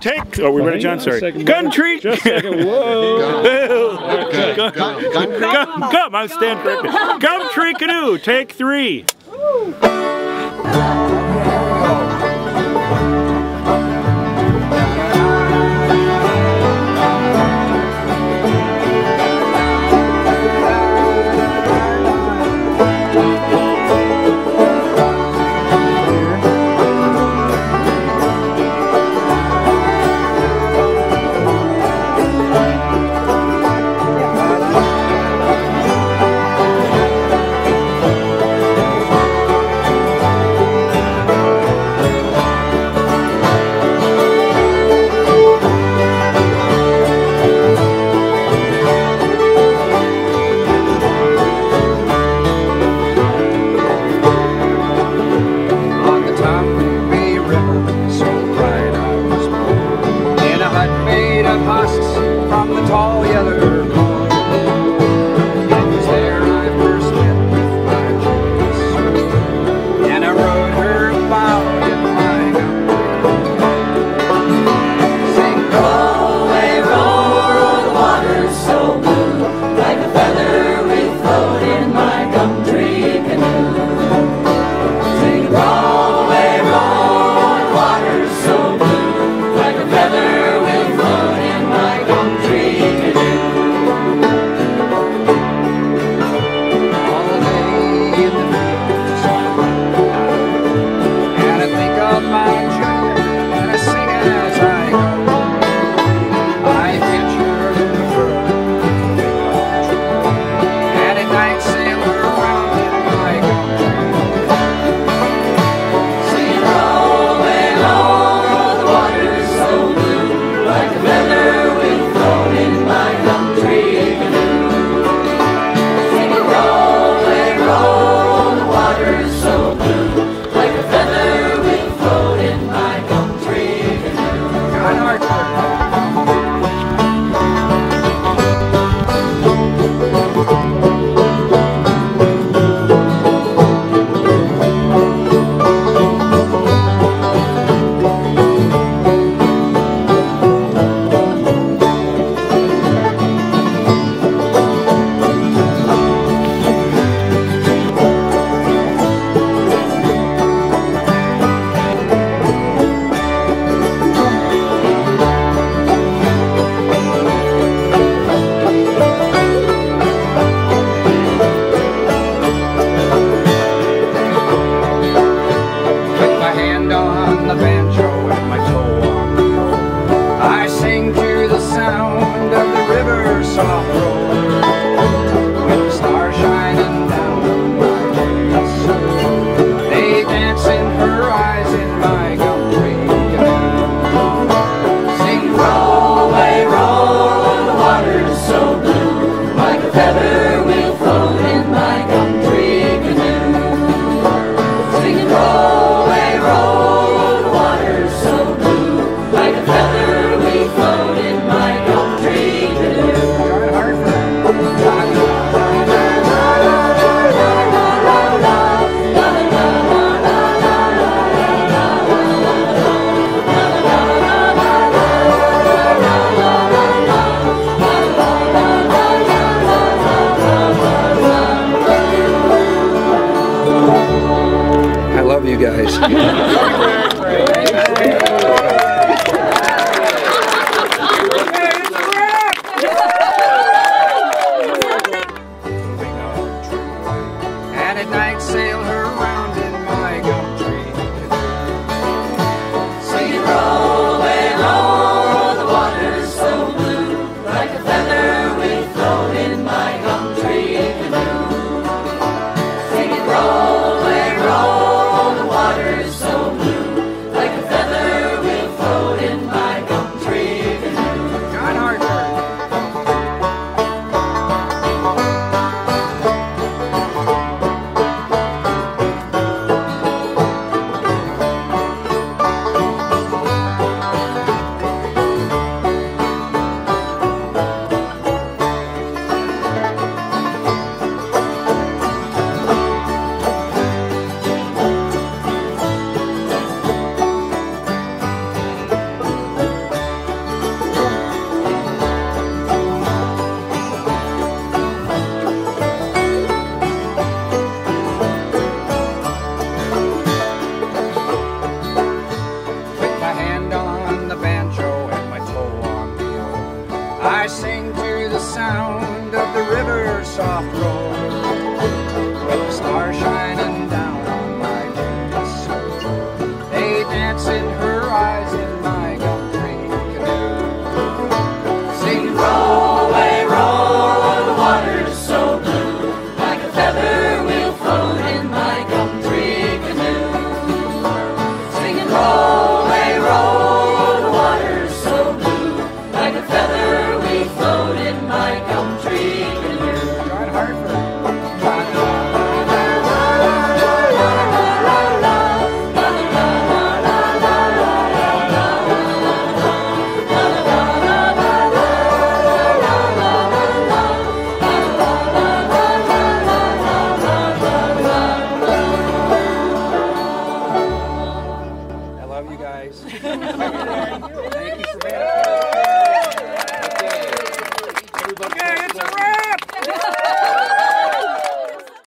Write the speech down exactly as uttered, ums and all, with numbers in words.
take. Oh, we're ready, John. Sorry. Country. Just a second. Whoa. Gum, gum, gum. I stand corrected. Country Canoe. Take three. From the tall yellow corn, it was there I first met with my niece, and I rode her about in my country. Sing, roll away, roll, the water's so blue, like a feather we float in my country canoe. Sing, roll away, roll, the water's so blue, like a feather we float in my country canoe. All day in the fields, and I think of my journey, and I sing as I go. I picture the bird, and at night sail around in my country. Sing, roll away, roll, the water's so blue, like a feather we float in my country canoe. Sing it, roll away, roll, the water's so blue, like a feather we float in my country canoe. John Hartford. With my hand on the banjo and my toe on the floor, I sing to the sound of the river's soft roar. With the stars shining down on my face, they dance in her eyes in my country canoe. Sing, roll away, roll, the water's so blue, like a feather we'll float in my country canoe. Sing, roll away, roll, the water's so blue, like a feather we float in my country canoe. John Hartford. I love you guys. And at night sail her round in my country. Sing, roll away, roll, the water's so blue, like a feather we float in my country canoe. Sing it, roll away, roll, the water's so I sing to the sound of the river's soft roll, with the stars shining down on my dunes. They dance in her eyes in my gum tree canoe. Sing, roll away, roll, the water's so blue, like a feather we'll float in my gum tree canoe. Singing, roll away, roll, the water's so blue, like a feather we float in my gum tree canoe. John Hartford. I love you guys.